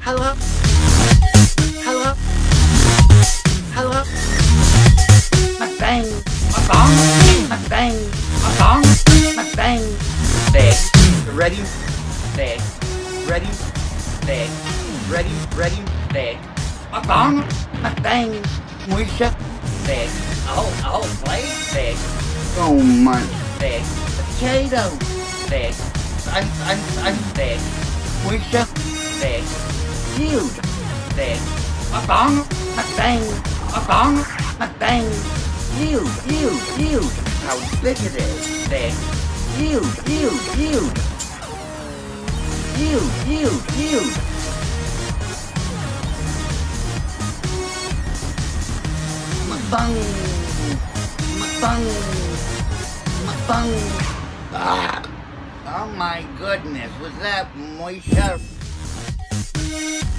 Hello? Hello? Hello? Mukbang! Mukbang! Mukbang! Mukbang! Mukbang! Big. Ready? Big. Ready? Big. Ready? Ready? Big. Mukbang! Mukbang! Moisture? Big. A whole plate? Big. So much. Big. Potato? Big. I'm big. Moisture? Big. Huge. Big. Mukbang. Mukbang. Mukbang. Mukbang. Huge, huge, huge. How big it is. Big. Huge, huge, huge. Huge, huge, huge. Mukbang. Mukbang. Mukbang. Ah. Oh my goodness, was that moisture?